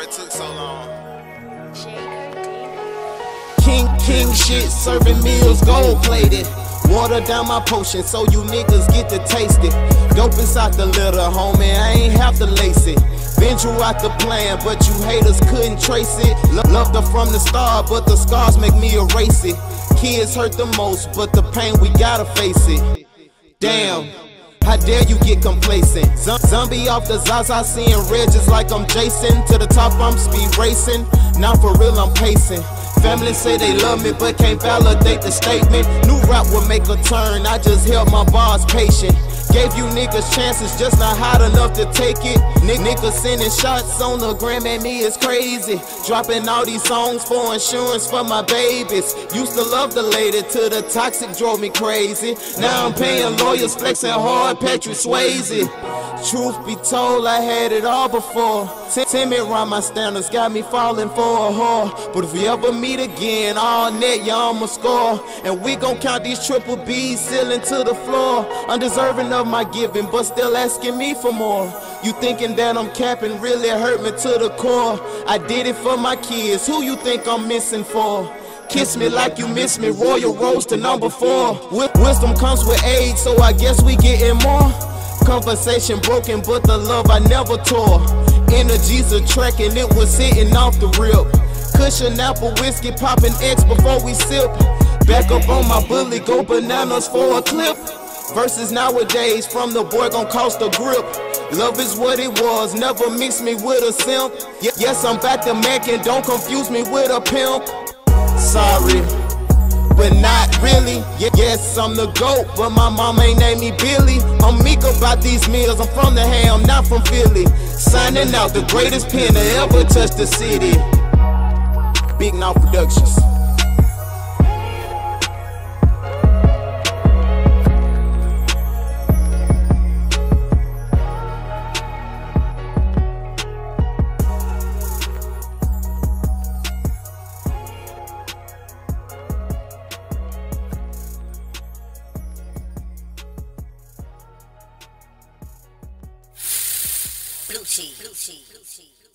it took so long. King shit, serving meals gold plated. Water down my potion so you niggas get to taste it. Dope inside the litter, homie, I ain't have to lace it. Been throughout the plan, but you haters couldn't trace it. Loved her from the start, but the scars make me erase it. Kids hurt the most, but the pain we gotta face it. Damn, how dare you get complacent? Zombie off the Zaza, seeing red just like I'm Jason. To the top I'm speed racing, now for real I'm pacing. Family say they love me but can't validate the statement. New rap will make a turn, I just held my bars patient. Gave you niggas chances, just not hot enough to take it. Niggas sending shots on the gram at me is crazy. Dropping all these songs for insurance for my babies. Used to love the lady till the toxic drove me crazy. Now I'm paying lawyers, flexing hard, Patrick Swayze. Truth be told, I had it all before. Timid around my standards, got me falling for a whore. But if we ever meet again, all net, y'all I'ma score. And we gon' count these triple B's, ceiling to the floor. Undeserving of my giving, but still asking me for more. You thinking that I'm capping really hurt me to the core. I did it for my kids, who you think I'm missing for? Kiss me like you miss me, Royal Rose to number 4. Wisdom comes with age, so I guess we getting more. Conversation broken, but the love I never tore. Energies a track and it was hitting off the rip. Cushion apple whiskey, popping X before we sip. Back up on my bully, go bananas for a clip. Versus nowadays, from the boy gon' cost a grip. Love is what it was, never mix me with a simp. Yes, I'm back to mackin', don't confuse me with a pimp. Sorry, but not really. Yes, I'm the GOAT, but my mom ain't named me Billy. I'm meek about these meals, I'm from the Ham, not from Philly. Signing out the greatest pen to ever touch the city. Big Now Productions. Blue cheese.